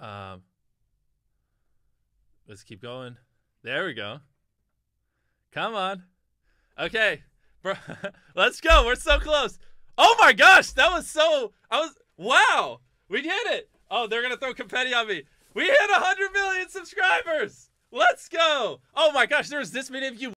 Let's keep going. There we go. Come on. Okay. Bro, let's go. We're so close. Oh my gosh, that was so... Wow. We did it. Oh, they're going to throw confetti on me. We hit 100 million subscribers. Let's go. Oh my gosh, there's this many of you